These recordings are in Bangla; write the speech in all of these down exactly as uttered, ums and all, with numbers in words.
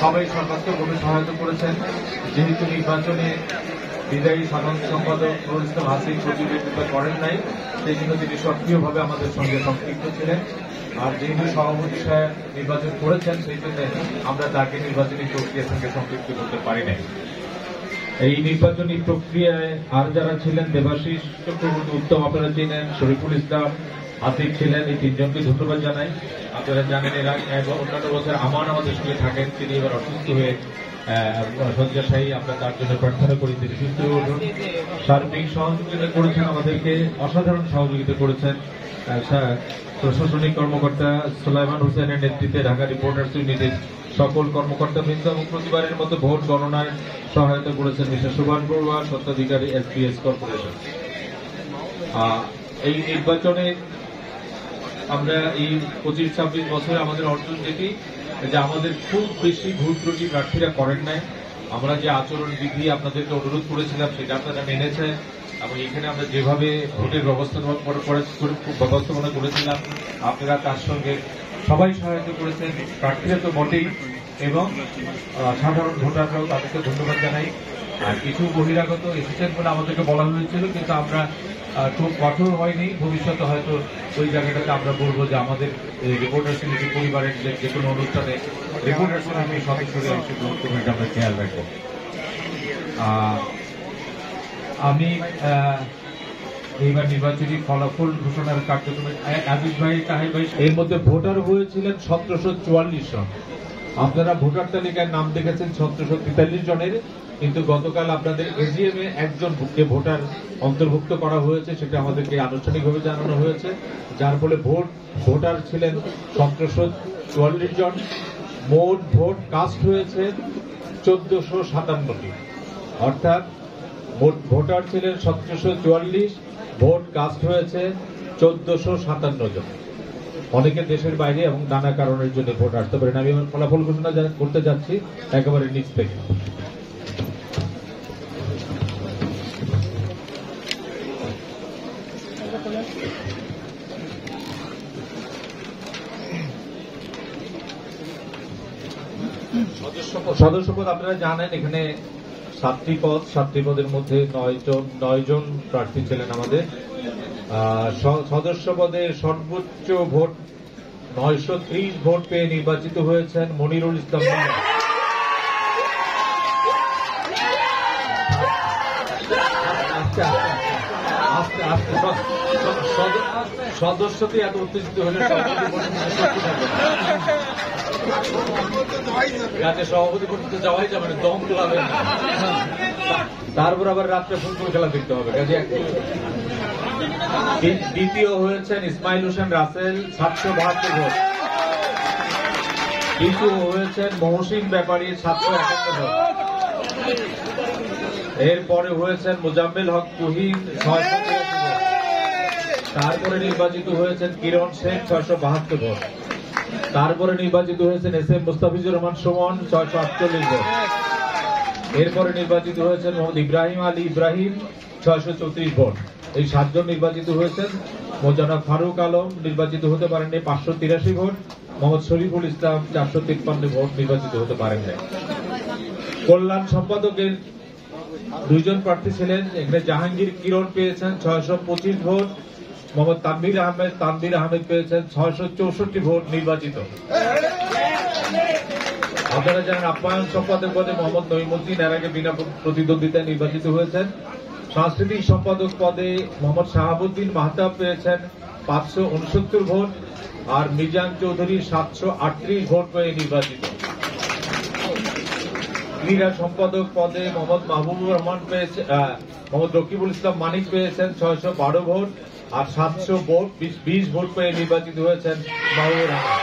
সবাই সর্বাত্মকভাবে সহায়তা করেছেন। যেহেতু নির্বাচনে বিদায়ী সাধারণ সম্পাদক নুরুল ইসলাম হাসিন প্রতিযোগিতা করেন নাই, সেই জন্য তিনি সক্রিয়ভাবে আমাদের সঙ্গে সম্পৃক্ত ছিলেন। আর যেহেতু সভাপতি সাহেব নির্বাচন করেছেন, সেই জন্য আমরা তাকে নির্বাচনী প্রক্রিয়ার সঙ্গে সম্পৃক্ত করতে পারি নাই। এই নির্বাচনী প্রক্রিয়ায় আর যারা ছিলেন, দেবাশিস চক্রবর্তী, উত্তম আপনারা চিনেন, শরীফুল ইসলাম, আসিফ ছিলেন, এই তিনজনকে ধন্যবাদ জানাই। আপনারা জানেন এরা অন্যান্য বছর আমান আমাদের সঙ্গে থাকেন, তিনি এবার অসুস্থ হয়ে শয্যাশায়ী। আমরা তার জন্য প্রার্থনা করি তিনি সুস্থ হয়ে উঠুন। সার্বিক সহযোগিতা করেছেন, আমাদেরকে অসাধারণ সহযোগিতা করেছেন প্রশাসনিক কর্মকর্তা সুলাইমান হোসেনের নেতৃত্বে ঢাকা রিপোর্টার্স ইউনিটের সকল কর্মকর্তাবৃন্দ, এবং প্রতিবারের মতো ভোট গণনায় সহায়তা করেছেন মিস্টার সুভান বড়ুয়া, স্বত্বাধিকারী এসপিএস কর্পোরেশন। এই নির্বাচনে আমরা এই পঁচিশ ছাব্বিশ বছরে আমাদের অর্জন যেটি, যে আমাদের খুব বেশি ভুল ত্রুটি প্রার্থীরা করেন নাই। আমরা যে আচরণ বিধি আপনাদেরকে অনুরোধ করেছিলাম সেটা আপনারা মেনেছেন, এবং এখানে আমরা যেভাবে ভোটের ব্যবস্থাপনা করেছিলাম আপনারা তার সঙ্গে সবাই সহায়তা করেছেন, প্রার্থীরা তো বটেই, এবং সাধারণ ভোটাররাও তাদেরকে ধন্যবাদ জানাই। আর কিছু বহিরাগত এসেছেন বলে আমাদেরকে বলা হয়েছিল, কিন্তু আমরা খুব কঠোর হয়নি। ভবিষ্যতে হয়তো ওই জায়গাটাতে আমরা বলবো যে আমাদের রিপোর্টার সমিতি পরিবারের যে কোনো অনুষ্ঠানে রিপোর্টার সমিতির সদস্যদের অংশগ্রহণ করবে, এটা আমরা খেয়াল রাখবো। আমি এইবার নির্বাচনী ফলাফল ঘোষণার কার্যক্রমে আজিজ ভাই, তাহির ভাই, এর মধ্যে ভোটার হয়েছিলেন সতেরোশো চুয়াল্লিশ জন। আপনারা ভোটার তালিকায় নাম দেখেছেন সতেরোশো তেতাল্লিশ জনের, কিন্তু গতকাল আপনাদের এজিএম এ একজনকে ভোটার অন্তর্ভুক্ত করা হয়েছে, সেটা আমাদেরকে আনুষ্ঠানিকভাবে জানানো হয়েছে, যার ফলে ভোট ভোটার ছিলেন সতেরোশো চুয়াল্লিশ জন। মোট ভোট কাস্ট হয়েছে চোদ্দশো সাতান্নটি, অর্থাৎ মোট ভোটার ছিলেন সতেরোশো চুয়াল্লিশ, ভোট কাস্ট হয়েছে চোদ্দশো সাতান্ন জন। অনেকে দেশের বাইরে এবং নানা কারণের জন্য ভোট আসতে পারেন। আমি আমার ফলাফল ঘোষণা করতে যাচ্ছি একেবারে নিচ থেকে। সদস্যপদ আপনারা জানেন, এখানে সাতটি পদ, সাতটি পদের মধ্যে নয় জন নয় জন প্রার্থী ছিলেন আমাদের। সদস্য পদে সর্বোচ্চ ভোট নয়শো ত্রিশ ভোট পেয়ে নির্বাচিত হয়েছেন মনিরুল ইসলাম। আস্তে আস্তে সদস্যতে এত উত্তেজিত হলে সভাপতি পর্যন্ত যাওয়াই যাবে না, দম তোলাবে না, তারপর আবার রাত্রে ফুটবল খেলা দেখতে হবে। কাজে একটু। দ্বিতীয় হয়েছেন ইসমাইল হোসেন রাসেল, সাতশো বাহাত্তর ভোট। তৃতীয় হয়েছেন মহসিন ব্যাপারী, সাতশো একান্ন ভোট। এরপরে হয়েছেন মোজাম্মেল হক তুহিন, ছয়শো তিরাশি ভোট। তারপরে নির্বাচিত হয়েছেন কিরণ শেখ, ছয়শো বাহাত্তর ভোট। তারপরে নির্বাচিত হয়েছেন এস এম মুস্তাফিজুর রহমান সুমন, ছয়শো আটচল্লিশ ভোট। এরপরে নির্বাচিত হয়েছেন মোহাম্মদ ইব্রাহিম আলী ইব্রাহিম, ছয়শো চৌত্রিশ ভোট। এই সাতজন নির্বাচিত হয়েছেন। মোজানা ফারুক আলম নির্বাচিত হতে পারেননি, পাঁচশো তিরাশি ভোট। মোহাম্মদ শরীফুল ইসলাম, চারশো তিপ্পান্ন ভোট, নির্বাচিত হতে পারেননি। কল্যাণ সম্পাদকের দুইজন প্রার্থী ছিলেন, এখানে জাহাঙ্গীর কিরণ পেয়েছেন ছয়শো পঁচিশ ভোট, মোহাম্মদ তানভীর আহমেদ তানভীর আহমেদ পেয়েছেন ছয়শো চৌষট্টি ভোট, নির্বাচিত। আপনারা জানেন আপ্যায়ন সম্পাদক পদে মোহাম্মদ নঈমুদ্দিন এর আগে বিনা প্রতিদ্বন্দ্বিতায় নির্বাচিত হয়েছেন। সাংস্কৃতিক সম্পাদক পদে মোহাম্মদ শাহাবুদ্দিন মাহতাব পেয়েছেন পাঁচশো উনসত্তর ভোট, আর মিজান চৌধুরী সাতশো আটত্রিশ ভোট পেয়ে নির্বাচিত। ক্রীড়া সম্পাদক পদে মোহাম্মদ মাহবুবুর রহমান পেয়েছেন মোহাম্মদ রকিবুল ইসলাম মানিক পেয়েছেন ছয়শো বারো ভোট, আর সাতশো ভোট বিশ ভোট পেয়ে নির্বাচিত হয়েছেন মাহবুবুর রহমান।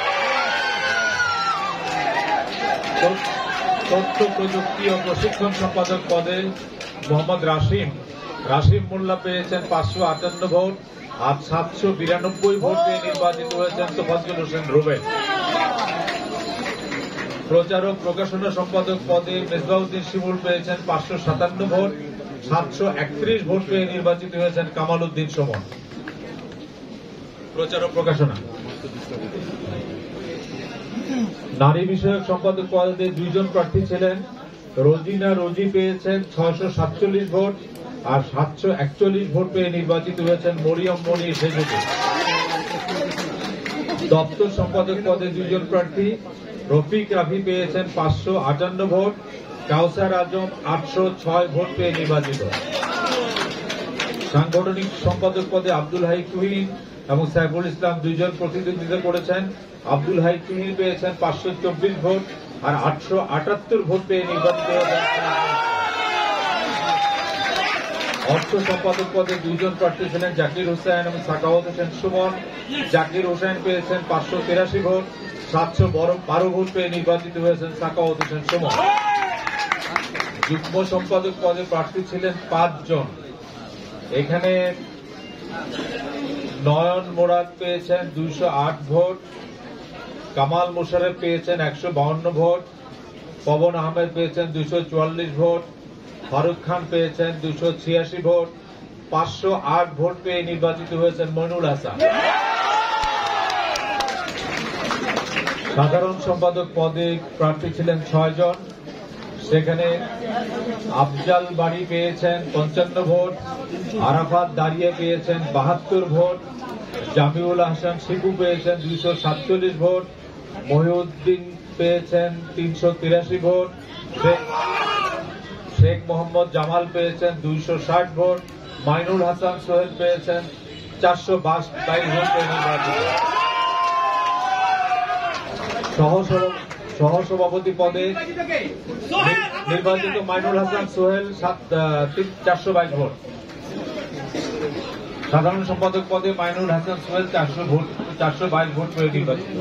তথ্য প্রযুক্তি ও প্রশিক্ষণ সম্পাদক পদে মোহাম্মদ রাশিম রাশিম মোল্লা পেয়েছেন পাঁচশো আটান্ন ভোট, আর সাতশো বিরানব্বই ভোট পেয়ে নির্বাচিত হয়েছেন তোফাজ্জল হোসেন রুবেল। প্রচারক প্রকাশনা সম্পাদক পদে মেজবাউদ্দিন শিমুল পেয়েছেন পাঁচশো সাতান্ন ভোট, সাতশো একত্রিশ ভোট পেয়ে নির্বাচিত হয়েছেন কামাল উদ্দিন সুমন। প্রচারক প্রকাশনা নারী বিষয়ক সম্পাদক পদে দুইজন প্রার্থী ছিলেন। রোজিনা রোজি পেয়েছেন ছয়শো সাতচল্লিশ ভোট আর সাতশো একচল্লিশ ভোট পেয়ে নির্বাচিত হয়েছেন মরিয়ম মনি সেজুকে। দপ্তর সম্পাদক পদে দুইজন প্রার্থী। রফিক রাফি পেয়েছেন পাঁচশো আটান্ন ভোট, কাউসার আজম আটশো ছয় ভোট পেয়ে নির্বাচিত। সাংগঠনিক সম্পাদক পদে আব্দুল হাই তুহিন এবং সাইফুল ইসলাম দুইজন প্রতিদ্বন্দ্বিতা করেছেন। আব্দুল হাই তুহিন পেয়েছেন পাঁচশো চব্বিশ ভোট আর আটশো আটাত্তর ভোট পেয়ে নির্বাচিত হয়েছেন। অর্থ সম্পাদক পদে দুইজন প্রার্থী ছিলেন জাকির হোসেন এবং সাকাওয়াত হোসেন সুমন। জাকির হোসেন পেয়েছেন পাঁচশো তিরাশি ভোট, সাতশো বারো ভোট পেয়ে নির্বাচিত হয়েছেন সাকাওয়াত হোসেন সুমন। যুগ্ম সম্পাদক পদে প্রার্থী ছিলেন পাঁচজন। এখানে নয়ন মোরাদ পেয়েছেন দুইশো আট ভোট, কামাল মোশারেফ পেয়েছেন একশো বাউন্ন ভোট, পবন আহমেদ পেয়েছেন দুইশো চুয়াল্লিশ ভোট, ফারুক খান পেয়েছেন দুইশো ছিয়াশি ভোট, পাঁচশো আট ভোট পেয়ে নির্বাচিত হয়েছেন মইনুল হাসান। সাধারণ সম্পাদক পদে প্রার্থী ছিলেন ছয় জন। সেখানে আফজাল বাড়ি পেয়েছেন পঞ্চান্ন ভোট, আরাফাত দাঁড়িয়ে পেয়েছেন বাহাত্তর ভোট, জামিউল হাসান শিবু পেয়েছেন দুইশো সাতচল্লিশ ভোট, মহিউদ্দিন পেয়েছেন তিনশো তিরাশি ভোট, শেখ মোহাম্মদ জামাল পেয়েছেন দুইশো ষাট ভোট, মাইনুল হাসান সোহেল পেয়েছেন চারশো বাইশ ভোট নির্বাচিত। সহসভাপতি পদে নির্বাচিত মাইনুল হাসান সোহেল চারশো বাইশ ভোট। সাধারণ সম্পাদক পদে মাইনুল হাসান সোহেল চারশো ভোট চারশো বাইশ ভোট পেয়ে নির্বাচিত।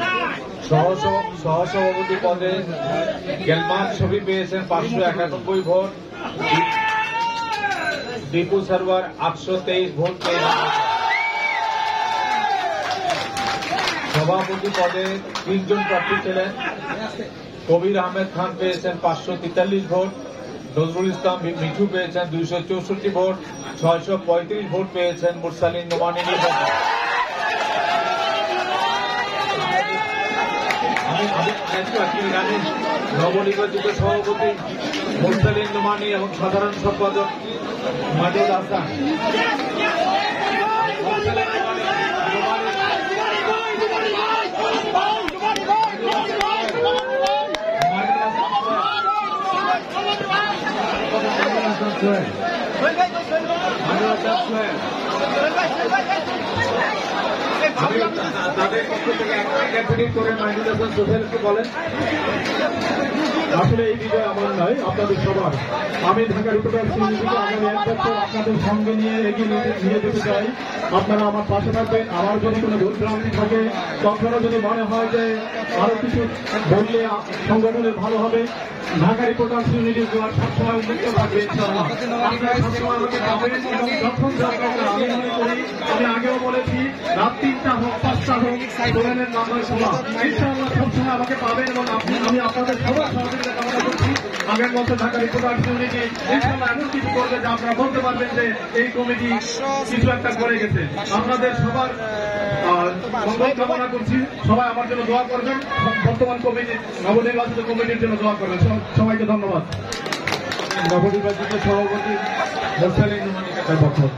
সহসভাপতি পদে গেলমান ছবি পেয়েছেন পাঁচশো একানব্বই ভোট, দীপু সারওয়ার আটশো তেইশ ভোট পেয়ে। সভাপতি পদে তিনজন প্রার্থী ছিলেন। কবির আহমেদ খান পেয়েছেন পাঁচশো তেতাল্লিশ ভোট, নজরুল ইসলাম মিঠু পেয়েছেন দুইশো চৌষট্টি ভোট, ছয়শো পঁয়ত্রিশ ভোট পেয়েছেন মুরসালিন নোমানী নির্বাচন। নবনির্বাচিত সভাপতি মুরসালিন নোমানী এবং সাধারণ সম্পাদক মাদুল হাসান। তাদের পক্ষ থেকে এক মিনিট করে মাইনুল হাসান সোহেলকে বলেন। আসলে এই বিজয় আমার নয়, আপনাদের সবার। আমি ঢাকা রিপোর্টার সিরিজকে আগামী এক বছর আপনাদের সঙ্গে নিয়ে এগিয়ে নিয়ে যেতে চাই। আপনারা আমার পাশে থাকবেন। আমার যদি কোনো ভুল ভ্রান্তি থাকে, কখনো যদি মনে হয় যে আরো কিছু বললে সংগঠনের ভালো হবে, ঢাকা রিপোর্টার সিরিজ সবসময় উন্মুক্ত থাকবে। আপনারা সবসময় আমাকে পাবেন এবং যখন দরকার আমি মনে করি, আমি আগেও বলেছি, রাত তিনটা হোক পাঁচটা হোক কোরআনের নামের সভা ইনশাআল্লাহ সবসময় আমাকে পাবেন এবং আমি আপনাদের সবার সহযোগিতা কামনা করছি। আগের বছর ঢাকা রিপোর্টার ইউনিটি ইনশাআল্লাহ এমন কিছু করবে যে আপনারা বলতে পারবেন যে এই কমিটি কিছু একটা করে গেছে। আপনাদের সবার মঙ্গল কামনা করছি। সবাই আমার জন্য দোয়া করবেন, বর্তমান কমিটি নবনির্বাচিত কমিটির জন্য দোয়া করবেন। সবাইকে ধন্যবাদ। নবনির্বাচিত সভাপতি মুরসালিন নোমানীর বক্তব্য।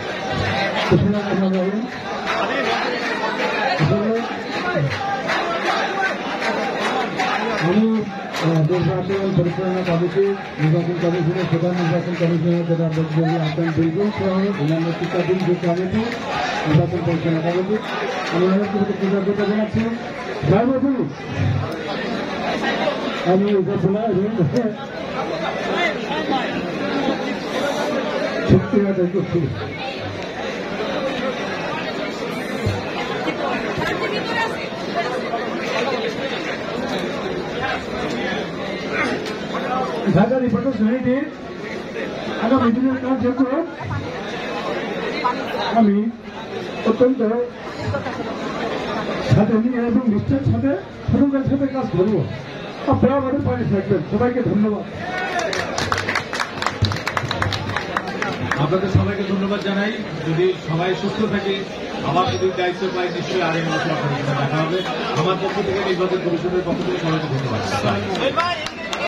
আমি নির্বাচন পরিচালনা কমিটি নির্বাচন কমিশনের প্রধান নির্বাচন কমিশনার জেলা বক্তব্য আহ্বান বিলগুল সহ অন্যান্য শিক্ষাধীন যে কমিটি নির্বাচন পরিচালনা কমিটি আমি অনেক কিছু কৃতজ্ঞতা জানাচ্ছি। জয়বাবু আমি সত্যি করছি। ঢাকা রিপোর্টার ইউনিটির আগামী দিনের কার্যক্রম আমি অত্যন্ত সাথে নিয়ে এবং নিশ্চয়ের সাথে সততার সাথে কাজ করবো। আপনারা আমাদের পাশে থাকবেন। সবাইকে ধন্যবাদ। আপনাদের সবাইকে ধন্যবাদ জানাই। যদি সবাই সুস্থ থাকে, আমার যদি দায়িত্ব পাই নিশ্চয়ই আগামী মাসে আপনাদের সাথে দেখা হবে। আমার পক্ষ থেকে নির্বাচন কমিশনের পক্ষ থেকে সবাইকে ধন্যবাদ।